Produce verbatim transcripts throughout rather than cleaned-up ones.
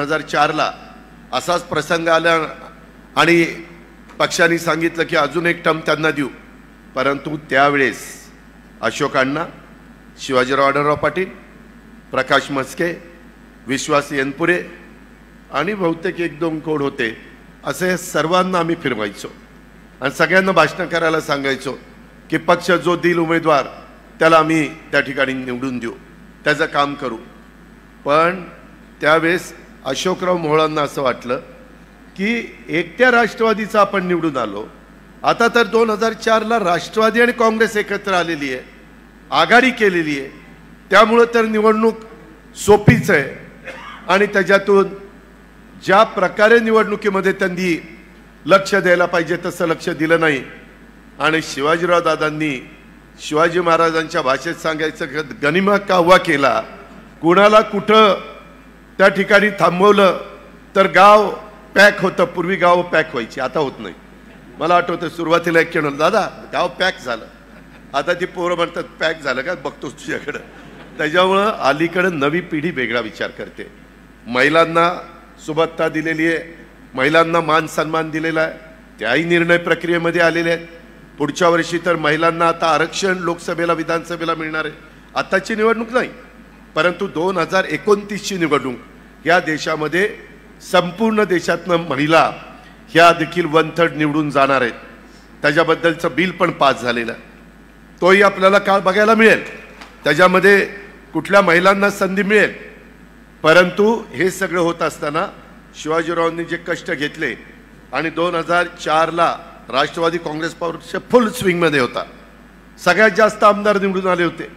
हजार चारला असाच प्रसंग आला आणि पक्षाने सांगितलं की अजून एक टर्म त्यांना देऊ, परंतु त्यावेळेस अशोक अण्णा, शिवाजीराव आढळराव पाटील, प्रकाश मस्के, विश्वास येनपुरे आणि बहुतेक एक दोन कोण होते, असे सर्वांना आम्ही फिरवायचो आणि सगळ्यांना भाषण करायला सांगायचो की पक्ष जो देईल उमेदवार त्याला आम्ही त्या ठिकाणी निवडून देऊ, त्याचं काम करू. पण त्यावेळेस अशोकराव मोहोळांना असं वाटलं की एकट्या राष्ट्रवादीचा आपण निवडून आलो, आता तर दोन हजार चारला राष्ट्रवादी आणि काँग्रेस एकत्र आलेली आहे, आघाडी केलेली आहे, त्यामुळं तर निवडणूक सोपीच आहे. आणि त्याच्यातून ज्या प्रकारे निवडणुकीमध्ये त्यांनी लक्ष द्यायला पाहिजे तसं लक्ष दिलं नाही. आणि शिवाजीराव दादांनी शिवाजी महाराजांच्या भाषेत सांगायचं गनिमा काव्वा केला, कुणाला कुठं त्या ठिकाणी थांबवलं तर गाव पॅक होतं. पूर्वी गाव पॅक व्हायची, आता होत नाही. मला आठवतं सुरुवातीला एक केलं, दादा गाव पॅक झालं, आता ती पोरं म्हणतात पॅक झालं का, बघतोस तुझ्याकडं. त्याच्यामुळं अलीकडं नवी पिढी वेगळा विचार करते. महिलांना सुबत्ता दिलेली आहे, महिलांना मान सन्मान दिलेला आहे, त्याही निर्णय प्रक्रियेमध्ये आलेले आहेत. पुढच्या वर्षी तर महिलांना आता आरक्षण लोकसभेला विधानसभेला मिळणार आहे. आताची निवडणूक नाही, परंतु दोन हजार एकोणतीसची निवडणूक या देशामध्ये संपूर्ण देशातनं महिला ह्या देखील वन थर्ड निवडून जाणार आहेत. त्याच्याबद्दलचं बिल पण पास झालेलं आहे, तोही आपल्याला काळ बघायला मिळेल. त्याच्यामध्ये कुठल्या महिलांना संधी मिळेल. परंतु हे सगळं होत असताना शिवाजीरावांनी जे कष्ट घेतले आणि दोन हजार चारला राष्ट्रवादी काँग्रेस पक्ष फुल स्विंगमध्ये होता, सगळ्यात जास्त आमदार निवडून आले होते.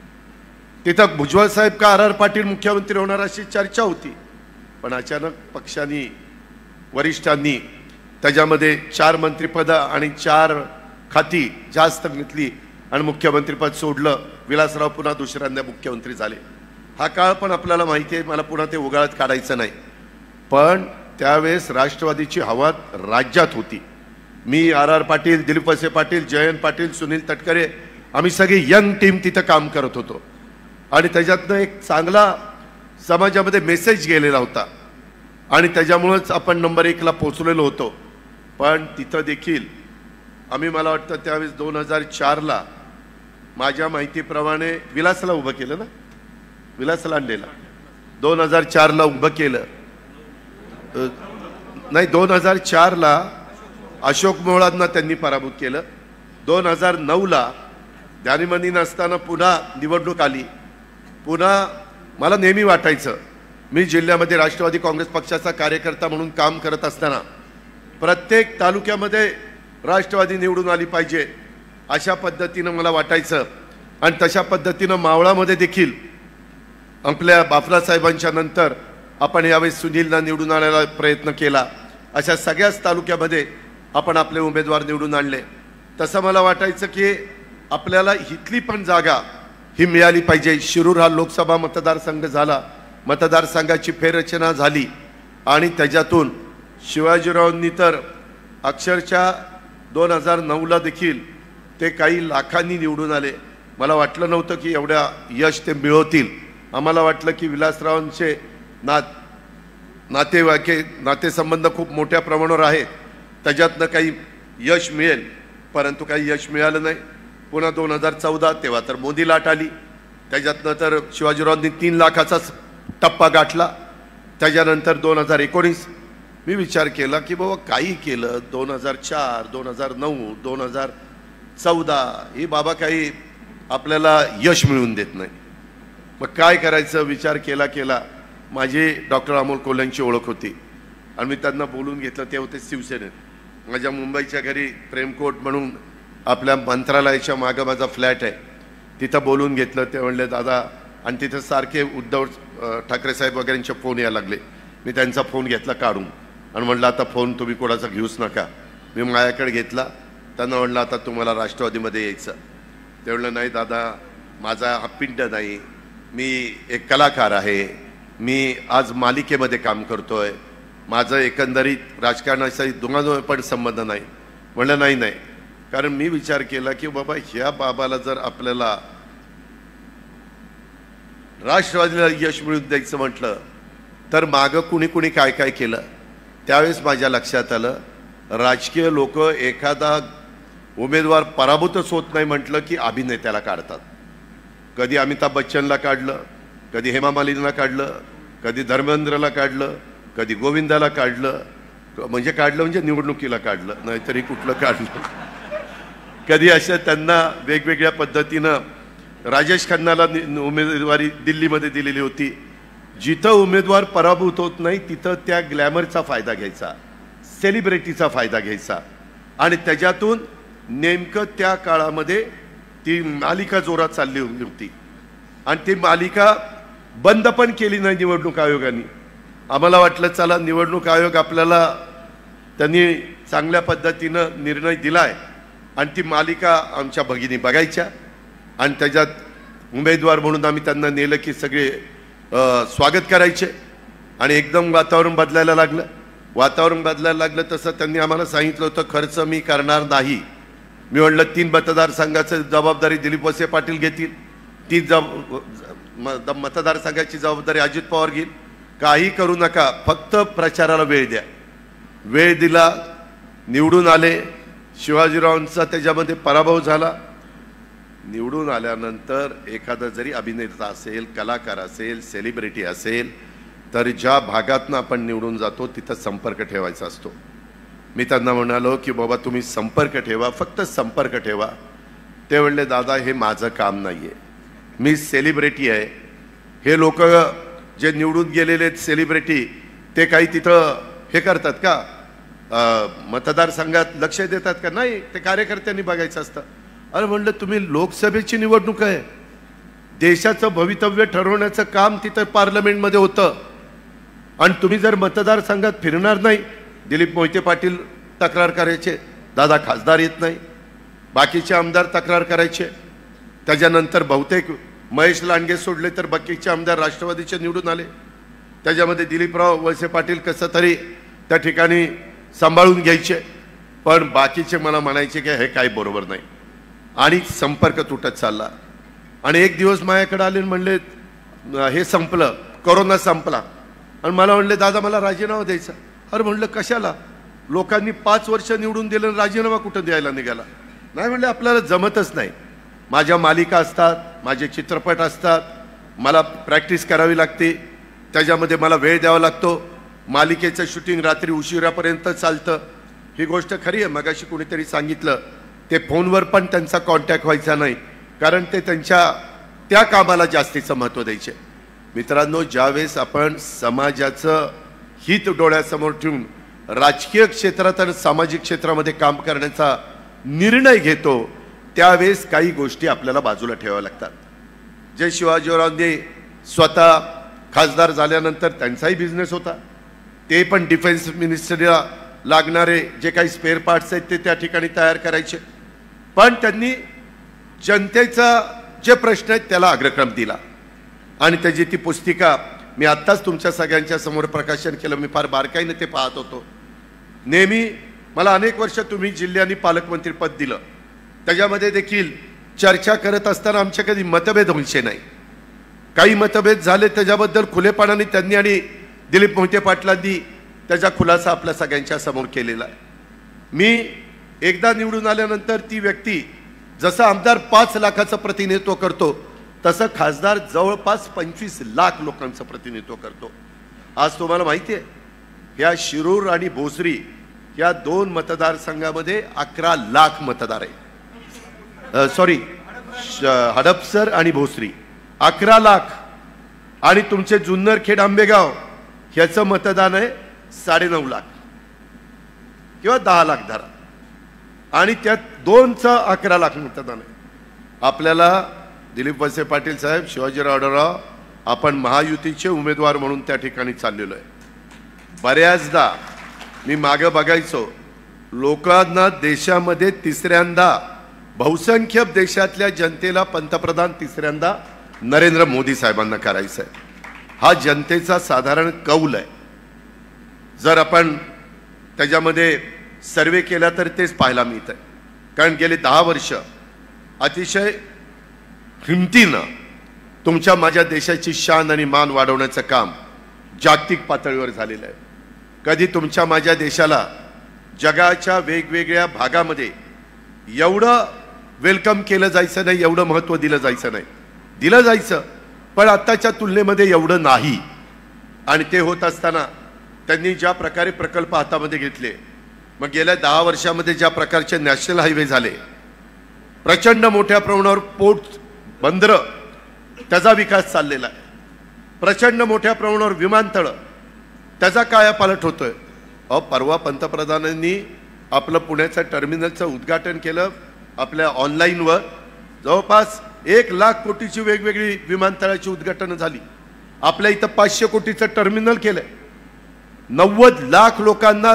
तिथं भुजबळ साहेब का आर आर पाटील मुख्यमंत्री होणार अशी चर्चा होती. पण अचानक पक्षांनी वरिष्ठांनी त्याच्यामध्ये चार मंत्रिपद आणि चार खाती जास्त घेतली आणि मुख्यमंत्रीपद सोडलं. विलासराव पुन्हा दुसऱ्यांदा मुख्यमंत्री झाले. हा काळ पण आपल्याला माहिती आहे, मला पुन्हा ते उगाळत काढायचं नाही. पण त्यावेळेस राष्ट्रवादीची हवा राज्यात होती. मी आर आर पाटील, दिलीप वळसे पाटील, जयंत पाटील, सुनील तटकरे, आम्ही सगळी यंग टीम तिथं काम करत होतो आणि त्याच्यातनं एक चांगला समाजामध्ये मेसेज गेलेला होता आणि त्याच्यामुळंच आपण नंबर एकला पोचलेलो होतो. पण तिथं देखील आम्ही, मला वाटतं त्यावेळेस दोन हजार चारला माझ्या माहितीप्रमाणे विलासला उभं केलं ना, विलास लांडेला दोन हजार चारला उभं केलं नाही, दोन हजार चारला अशोक मोहोळांना त्यांनी पराभूत केलं. दोन हजार नऊला ध्यानीमनी नसताना पुन्हा निवडणूक आली. पुन्हा मला नेहमी वाटायचं, मी जिल्ह्यामध्ये राष्ट्रवादी काँग्रेस पक्षाचा कार्यकर्ता म्हणून काम करत असताना प्रत्येक तालुक्यामध्ये राष्ट्रवादी निवडून आली पाहिजे अशा पद्धतीनं मला वाटायचं. आणि तशा पद्धतीनं मावळामध्ये देखील आपल्या बापरासाहेबांच्या नंतर आपण यावेळेस सुनीलला निवडून आणायला प्रयत्न केला. अशा सगळ्याच तालुक्यामध्ये आपण आपले उमेदवार निवडून आणले. तसं मला वाटायचं की आपल्याला इथली पण जागा ही मिळाली पाहिजे. शिरूर हा लोकसभा मतदारसंघ झाला, मतदारसंघाची फेररचना झाली आणि त्याच्यातून शिवाजीरावांनी तर अक्षरशः दोन हजार नऊला देखील ते काही लाखांनी निवडून आले. मला वाटलं नव्हतं की एवढ्या यश ते मिळवतील. आम्हाला वाटलं की विलासरावांचे नात नातेवाईके नातेसंबंध खूप मोठ्या प्रमाणावर आहेत, त्याच्यातनं काही यश मिळेल, परंतु काही यश मिळालं नाही. पुन्हा दोन हजार चौदा तेव्हा तर मोदी लाट आली, त्याच्यातनं तर शिवाजीरावांनी तीन लाखाचाच टप्पा गाठला. त्याच्यानंतर दोन हजार एकोणीस मी विचार केला की बाबा काही केलं, दोन हजार चार दोन हजार नऊ दोन हजार चौदा ही बाबा काही आपल्याला यश मिळवून देत नाही. मग काय करायचं विचार केला केला माझी डॉक्टर अमोल कोल्ह्यांची ओळख होती आणि मी त्यांना बोलून घेतलं. ते होते शिवसेनेत. माझ्या मुंबईच्या घरी प्रेमकोट म्हणून आपल्या मंत्रालयाच्या मागं माझा फ्लॅट आहे, तिथं बोलून घेतलं. ते म्हणले दादा, आणि तिथं सारखे उद्धव ठाकरे साहेब वगैरेंचे फोन यायला लागले. मी त्यांचा फोन घेतला काढून आणि म्हणलं आता फोन तुम्ही कोणाचा घेऊच नका. मी माझ्याकडे घेतला. त्यांना म्हणलं आता तुम्हाला राष्ट्रवादीमध्ये यायचं. ते म्हणलं नाही दादा, माझा हा पिंड नाही, मी एक कलाकार आहे, मी आज मालिकेमध्ये काम करतोय, माझं एकंदरीत राजकारणाशी दोघांजों पण संबंध नाही. म्हणलं नाही नाही, कारण मी विचार केला की बाबा ह्या बाबाला जर आपल्याला राष्ट्रवादीला यश मिळवून द्यायचं म्हटलं तर मागं कुणी कुणी काय काय केलं त्यावेळेस माझ्या लक्षात आलं, राजकीय लोक एखादा उमेदवार पराभूतच होत नाही म्हटलं की अभिनेत्याला काढतात. कधी अमिताभ बच्चनला काढलं, कधी हेमा मालिनीला काढलं, कधी धर्मेंद्रला काढलं, कधी गोविंदाला काढलं, म्हणजे काढलं म्हणजे निवडणुकीला काढलं, नाहीतरी कुठलं काढलं. कधी अशा त्यांना वेगवेगळ्या पद्धतीनं राजेश खन्नाला उमेदवारी दिल्लीमध्ये दिलेली होती. जिथं उमेदवार पराभूत होत नाही तिथं त्या ग्लॅमरचा फायदा घ्यायचा, सेलिब्रिटीचा फायदा घ्यायचा आणि त्याच्यातून नेमकं त्या काळामध्ये ती मालिका जोरात चालली होती आणि ती मालिका बंद पण केली नाही निवडणूक आयोगाने. आम्हाला वाटलं चला निवडणूक आयोग आपल्याला त्यांनी चांगल्या पद्धतीनं निर्णय दिलाय आणि ती मालिका आमच्या भगिनी बघायच्या आणि त्याच्यात उमेदवार म्हणून आम्ही त्यांना नेलं की सगळे स्वागत करायचे आणि एकदम वातावरण बदलायला लागलं. वातावरण बदलायला लागलं तसं त्यांनी आम्हाला सांगितलं होतं खर्च मी करणार नाही. मी म्हणलं तीन मतदारसंघाची जबाबदारी दिलीप वळसे पाटील घेतील, ती जब मतदारसंघाची जबाबदारी अजित पवार घेईल, काही करू नका, फक्त प्रचाराला वेळ द्या. वेळ दिला, निवडून आले. शिवाजीरावांचा त्याच्यामध्ये पराभव झाला. निवडून आल्यानंतर एखादा जरी अभिनेता असेल, कलाकार असेल, सेलिब्रिटी असेल तर ज्या भागातनं आपण निवडून जातो तिथं संपर्क ठेवायचा असतो. मी त्यांना म्हणालो की बाबा तुम्ही संपर्क ठेवा, फक्त संपर्क ठेवा. ते म्हणले दादा हे माझं काम नाही आहे, मी सेलिब्रिटी आहे. हे लोक जे निवडून गेलेले सेलिब्रिटी ते काही तिथं हे करतात का, मतदारसंघात लक्ष देतात का? नाही, ते कार्यकर्त्यांनी बघायचं असतं. अरे म्हणलं तुम्ही लोकसभेची निवडणूक आहे, देशाचं भवितव्य ठरवण्याचं काम तिथं पार्लमेंटमध्ये होतं आणि तुम्ही जर मतदारसंघात फिरणार नाही. दिलीप मोहिते पाटील तक्रार करायचे, दादा खासदार येत नाही. बाकीचे आमदार तक्रार करायचे. त्याच्यानंतर बहुतेक महेश लांडगे सोडले तर बाकीचे आमदार राष्ट्रवादीचे निवडून आले. त्याच्यामध्ये दिलीपराव वळसे पाटील कसं तरी त्या ठिकाणी सांभाळून घ्यायचे, पण बाकीचे मला म्हणायचे की हे काही बरोबर नाही आणि संपर्क तुटत चालला. आणि एक दिवस माझ्याकडे आले म्हणले हे संपलं, कोरोना संपला आणि मला म्हणले दादा मला राजीनामा द्यायचा. अरे म्हणलं कशाला, लोकांनी पाच वर्ष निवडून दिलं, राजीनामा कुठं द्यायला निघाला? नाही म्हणले आपल्याला जमतच नाही. माझ्या मालिका असतात, माझे चित्रपट असतात, मला प्रॅक्टिस करावी लागते, त्याच्यामध्ये मला वेळ द्यावा लागतो. मालिकेचं शूटिंग रात्री उशिरापर्यंत चालतं. ही गोष्ट खरी आहे. मगाशी कुणीतरी सांगितलं ते फोनवर पण त्यांचा कॉन्टॅक्ट व्हायचा नाही, कारण ते त्यांच्या त्या कामाला जास्तीचं महत्त्व द्यायचे. मित्रांनो, ज्यावेळेस आपण समाजाचं हित डोळ्यासमोर ठेवून राजकीय क्षेत्रात आणि सामाजिक क्षेत्रामध्ये काम करण्याचा निर्णय घेतो त्यावेळेस काही गोष्टी आपल्याला बाजूला ठेवाव्या लागतात. जे शिवाजीरावांनी स्वतः खासदार झाल्यानंतर त्यांचाही बिझनेस होता, ते पण डिफेन्स मिनिस्टरीला लागणारे जे काही स्पेअर पार्ट्स आहेत ते त्या ठिकाणी तयार करायचे. पण त्यांनी जनतेचा जे प्रश्न आहेत त्याला अग्रक्रम दिला आणि त्याची ती पुस्तिका मी आत्ताच तुमच्या सगळ्यांच्या समोर प्रकाशन केलं. मी फार बारकाईने ते पाहत होतो. नेहमी मला अनेक वर्ष तुम्ही जिल्ह्यांनी पालकमंत्रीपद दिलं, त्याच्यामध्ये देखील चर्चा करत असताना आमचे कधी मतभेद व्हायचे नाही. काही मतभेद झाले त्याच्याबद्दल खुलेपणाने त्यांनी आणि दिलीप मोहिते पाटलांनी त्याचा खुलासा आपल्या सगळ्यांच्या समोर केलेला आहे. मी एकदा निवडून आल्यानंतर ती व्यक्ती जसं आमदार पाच लाखाचं प्रतिनिधित्व करतो तसं खासदार जवळपास पंचवीस लाख लोकांचं प्रतिनिधित्व करतो. आज तुम्हाला माहिती आहे या शिरूर आणि भोसरी या दोन मतदारसंघामध्ये अकरा लाख मतदार आहे. सॉरी हडपसर आणि भोसरी अकरा लाख आणि तुमचे जुन्नरखेड आंबेगाव ह्याचं मतदान आहे साडेनऊ लाख किंवा दहा लाख धरा आणि त्यात दोनचं अकरा लाख मतदान आहे. आपल्याला दिलीप वळसे पाटील साहेब, शिवाजीराव आढळराव आपण महायुतीचे उमेदवार म्हणून त्या ठिकाणी चाललेलो आहे. बऱ्याचदा मी मागं बघायचो लोकांना देशामध्ये तिसऱ्यांदा बहुसंख्य देशातल्या जनतेला पंतप्रधान तिसऱ्यांदा नरेंद्र मोदी साहेबांना करायचं आहे. हा जनतेचा साधारण कौल आहे. जर आपण त्याच्यामध्ये सर्वे केला तर तेच पाहायला मिळतं. कारण गेले दहा वर्ष अतिशय हिमतीनं तुमच्या माझ्या देशाची शान आणि मान वाढवण्याचं काम जागतिक पातळीवर झालेलं आहे. कधी तुमच्या माझ्या देशाला जगाच्या वेगवेगळ्या भागामध्ये एवढं वेलकम केलं जायचं नाही, एवढं महत्त्व दिलं जायचं नाही. दिलं जायचं पण आत्ताच्या तुलनेमध्ये एवढं नाही. आणि ते होत असताना त्यांनी ज्या प्रकारे प्रकल्प हातामध्ये घेतले, मग गेल्या दहा वर्षामध्ये ज्या प्रकारचे नॅशनल हायवे झाले, प्रचंड मोठ्या प्रमाणावर पोर्ट बंदरं त्याचा विकास चाललेला आहे, प्रचंड मोठ्या प्रमाणावर विमानतळ त्याचा कायापालट होतोय. अहो परवा पंतप्रधानांनी आपलं पुण्याचं टर्मिनलचं उद्घाटन केलं. आपल्या ऑनलाईनवर जवळपास एक लाख कोटीची वेगवेगळी विमानतळाची उद्घाटनं झाली. आपल्या इथं पाचशे कोटीचं टर्मिनल केलंय. नव्वद लाख लोकांना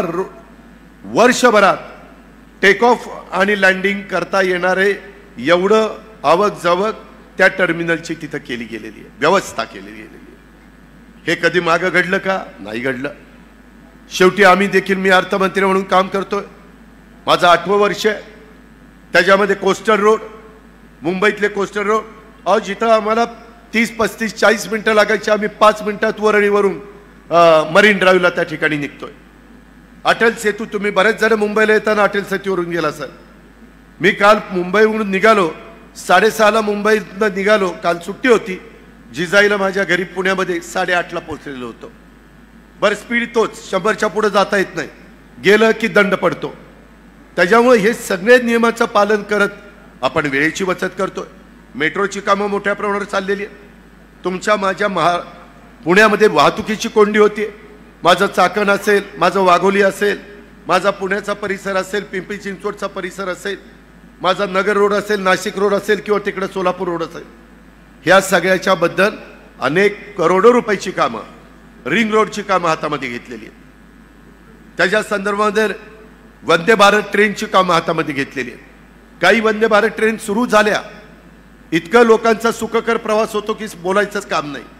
वर्षभरात टेक ऑफ आणि लँडिंग करता येणारे एवढं आवक जावक त्या टर्मिनलची तिथं केली गेलेली आहे, व्यवस्था केलेली गेलेली आहे. हे कधी मागं घडलं का? नाही घडलं. शेवटी आम्ही देखील, मी अर्थमंत्री म्हणून काम करतोय, माझं आठवं वर्ष आहे. त्याच्यामध्ये कोस्टल रोड, मुंबईतले कोस्टल रोड, अहो जिथं आम्हाला तीस पस्तीस चाळीस मिनटं लागायची आम्ही पाच मिनिटात वरळीवरून मरीन ड्राईव्हला त्या ठिकाणी निघतोय. अटल सेतू, तुम्ही बरेच जण मुंबईला येताना अटल सेतूवरून गेला सर. मी काल मुंबईवरून निघालो, साडेसहाला मुंबईतनं निघालो, काल सुट्टी होती. जिजाईला माझ्या घरी पुण्यामध्ये साडेआठला पोहोचलेलो होतो. बरं स्पीड तोच, शंभरच्या पुढे जाता येत नाही, गेलं की दंड पडतो. त्याच्यामुळे हे सगळे नियमाचं पालन करत आपण वेळेची बचत करतोय. मेट्रोची कामं मोठ्या प्रमाणावर चाललेली आहे. तुमच्या माझ्या महा पुण्यामध्ये वाहतुकीची कोंडी होती. माझं चाकण असेल, माझं वाघोली असेल, माझा पुण्याचा परिसर असेल, पिंपरी चिंचवडचा परिसर असेल, माझा नगर रोड असेल, नाशिक रोड असेल किंवा तिकडे सोलापूर रोड असेल, ह्या सगळ्याच्या बद्दल अनेक करोडो रुपयाची कामं, रिंग रोडची कामं हातामध्ये घेतलेली आहेत. त्याच्या संदर्भामध्ये वंदे भारत ट्रेनची कामं हातामध्ये घेतलेली आहेत. काही वंदे भारत ट्रेन सुरू झाल्या, इतकं लोकांचा सुखकर प्रवास होतो की बोलायचंच काम नाही.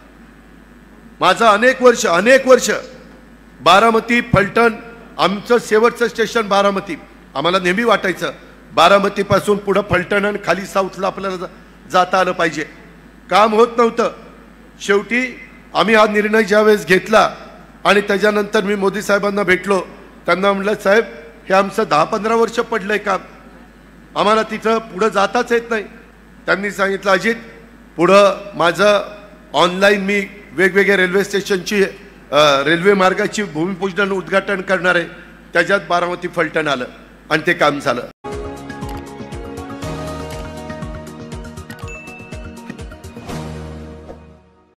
माझं अनेक वर्ष अनेक वर्ष बारामती फलटण, आमचं शेवटचं स्टेशन बारामती. आम्हाला नेहमी वाटायचं बारामतीपासून पुढं फलटण आणि खाली साऊथला आपल्याला जाता आलं पाहिजे. काम होत नव्हतं. शेवटी आम्ही हा निर्णय ज्यावेळेस घेतला आणि त्याच्यानंतर मी मोदी साहेबांना भेटलो, त्यांना म्हटलं साहेब हे आमचं दहा पंधरा वर्ष पडलंय काम, आम्हाला तिथं पुढं जाताच येत नाही. त्यांनी सांगितलं अजित, पुढं माझं ऑनलाईन मी वेगवेगळ्या रेल्वे स्टेशनची रेल्वे मार्गाची भूमिपूजन उद्घाटन करणार आहे. त्याच्यात बारामती फलटण आलं आणि ते काम झालं.